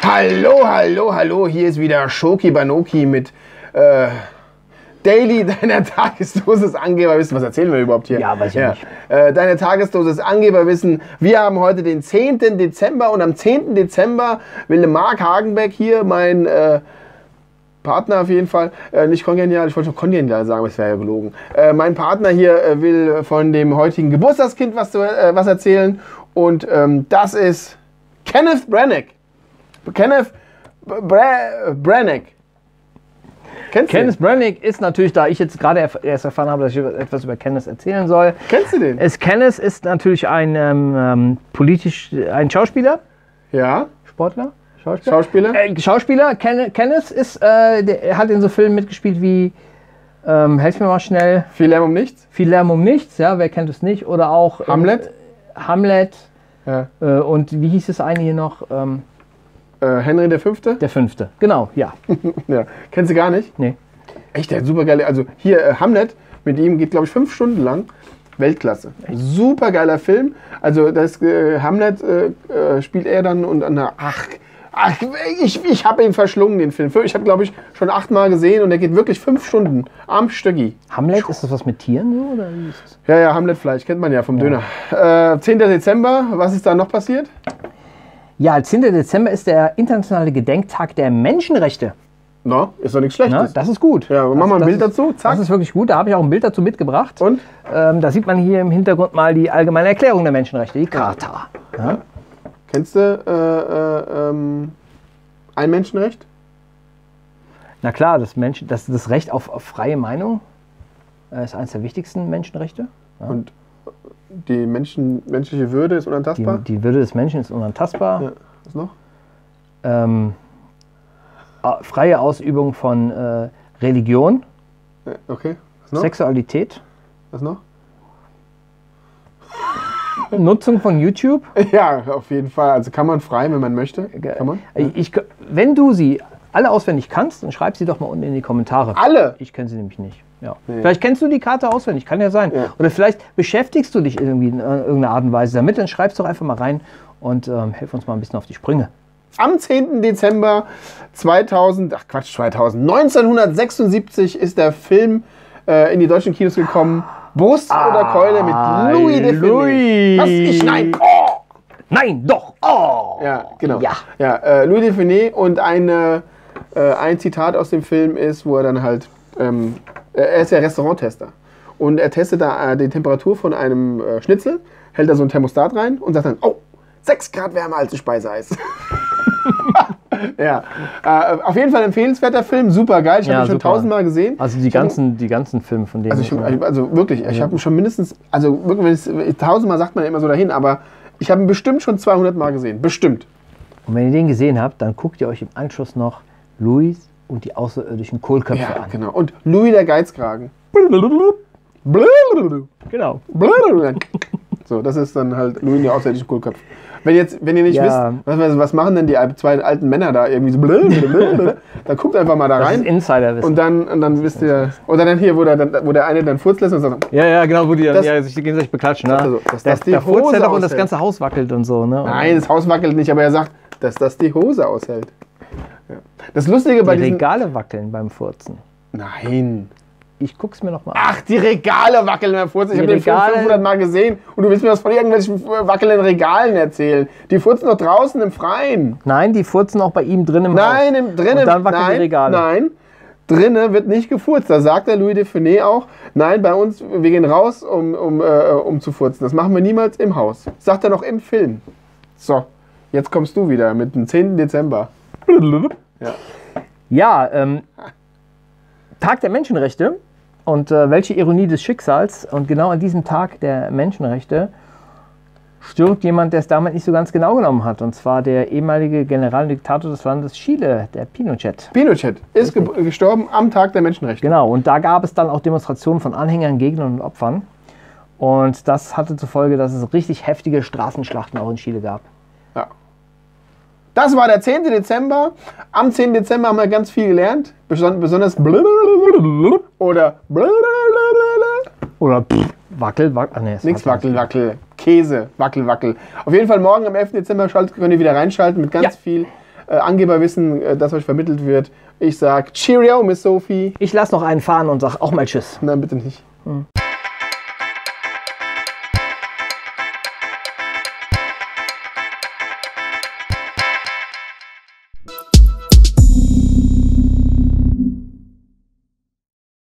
Hallo, hallo, hallo, hier ist wieder Schoki Banoki mit Daily, deiner Tagesdosis Angeberwissen. Was erzählen wir überhaupt hier? Ja, weiß ich nicht. Deine Tagesdosis Angeberwissen. Wir haben heute den 10. Dezember und am 10. Dezember will Marc Hagenbeck hier, mein Partner auf jeden Fall, nicht kongenial, ich wollte schon kongenial sagen, aber es wäre ja gelogen. Mein Partner hier will von dem heutigen Geburtstagskind was erzählen und das ist Kenneth Branagh. Kenneth Branagh. Kenneth Branagh ist natürlich, da ich jetzt gerade erst erfahren habe, dass ich etwas über Kenneth erzählen soll. Kennst du den? Kenneth ist natürlich ein Schauspieler. Ja. Sportler? Schauspieler? Schauspieler. Kenneth ist, der hat in so Filmen mitgespielt wie, helf mir mal schnell. Viel Lärm um nichts? Viel Lärm um nichts, ja, wer kennt es nicht? Oder auch Hamlet? Hamlet. Ja. Und wie hieß das eine hier noch? Henry der Fünfte? Der Fünfte, genau, ja. Ja. Kennst du gar nicht? Nee. Echt, der hat super geile. Also hier Hamlet, mit ihm geht, glaube ich, 5 Stunden lang. Weltklasse. Super geiler Film. Also das Hamlet spielt er dann und ich habe ihn verschlungen, den Film. Ich habe, glaube ich, schon 8-mal gesehen und der geht wirklich 5 Stunden am Stöcki. Hamlet, ist das was mit Tieren so? Oder wie ist das? Ja, Hamletfleisch, kennt man ja vom Döner. 10. Dezember, was ist da noch passiert? Ja, 10. Dezember ist der internationale Gedenktag der Menschenrechte. No, ist doch nichts Schlechtes. Na, das ist gut. Ja, mach mal ein Bild dazu. Zack. Das ist wirklich gut. Da habe ich auch ein Bild dazu mitgebracht. Und? Da sieht man hier im Hintergrund mal die allgemeine Erklärung der Menschenrechte, die Charta. Ja. Kennst du ein Menschenrecht? Na klar, das Recht auf freie Meinung ist eines der wichtigsten Menschenrechte. Ja. Und die menschliche Würde ist unantastbar? Die Würde des Menschen ist unantastbar. Ja. Was noch? Freie Ausübung von Religion, Ja, okay. Was noch? Sexualität, Was noch? Nutzung von YouTube. Ja, auf jeden Fall. Also kann man frei, wenn man möchte. Kann man? Wenn du sie alle auswendig kannst, dann schreib sie doch mal unten in die Kommentare. Alle? Ich kenne sie nämlich nicht. Ja. Nee. Vielleicht kennst du die Karte auswendig, kann ja sein. Ja. Oder vielleicht beschäftigst du dich irgendwie in irgendeiner Art und Weise damit, dann schreib's doch einfach mal rein und hilf uns mal ein bisschen auf die Sprünge. Am 10. Dezember 1976 ist der Film in die deutschen Kinos gekommen. Brust oder Keule mit Louis de Funès. Was? Nein! Oh! Nein, doch! Oh! Ja, genau. Ja. Louis de Funès und ein Zitat aus dem Film ist, wo er dann halt, er ist ja Restauranttester und er testet da die Temperatur von einem Schnitzel, hält da so ein Thermostat rein und sagt dann, oh, 6 Grad wärmer als ein Speiseeis. Ja, auf jeden Fall empfehlenswerter Film, super geil. Ich habe ihn schon 1000-mal gesehen. Also die ganzen Filme von denen. Also wirklich, ich habe ihn schon mindestens, also wirklich, 1000-mal sagt man ja immer so dahin, aber ich habe ihn bestimmt schon 200-mal gesehen, bestimmt. Und wenn ihr den gesehen habt, dann guckt ihr euch im Anschluss noch Louis und die außerirdischen Kohlköpfe an. Genau. Und Louis der Geizkragen. Genau. So, das ist dann halt Louis der außerirdischen Kohlköpfe. Wenn ihr nicht wisst, was machen denn die 2 alten Männer da irgendwie so, dann guckt einfach mal da rein. Das ist Insiderwissen. Und dann wisst ihr, oder dann hier, wo der eine dann Furz lässt und sagt, ja, genau, wo die sich gegenseitig beklatschen. Ne? Also, dass das die der Furz Hose hält auch und aushält. das ganze Haus wackelt und so. Ne? Nein, das Haus wackelt nicht, aber er sagt, dass das die Hose aushält. Ja. Das Lustige bei die diesen... Regale wackeln beim Furzen. Nein. Ich guck's mir noch mal an. Ach, die Regale wackeln beim Furzen. Ich habe den Film 500 Mal gesehen und du willst mir was von irgendwelchen wackelnden Regalen erzählen. Die furzen doch draußen im Freien. Nein, die furzen auch bei ihm drin im Haus. Nein, drinnen. Und dann wackeln die Regale. Nein, drinnen wird nicht gefurzt. Da sagt der Louis de Funès auch, nein, bei uns, wir gehen raus, um zu furzen. Das machen wir niemals im Haus. Sagt er noch im Film. So, jetzt kommst du wieder mit dem 10. Dezember. Ja, Tag der Menschenrechte. Und welche Ironie des Schicksals. Und genau an diesem Tag der Menschenrechte stirbt jemand, der es damals nicht so ganz genau genommen hat. Und zwar der ehemalige Generaldiktator des Landes Chile, der Pinochet. Pinochet ist gestorben am Tag der Menschenrechte. Genau, und da gab es dann auch Demonstrationen von Anhängern, Gegnern und Opfern. Und das hatte zur Folge, dass es richtig heftige Straßenschlachten auch in Chile gab. Ja. Das war der 10. Dezember. Am 10. Dezember haben wir ganz viel gelernt. Besonders oder wackel. Nee, nichts wackel. Käse, wackel. Auf jeden Fall morgen am 11. Dezember könnt ihr wieder reinschalten mit ganz viel Angeberwissen, das euch vermittelt wird. Ich sag Cheerio, Miss Sophie. Ich lasse noch einen fahren und sag auch mal Tschüss. Nein, bitte nicht.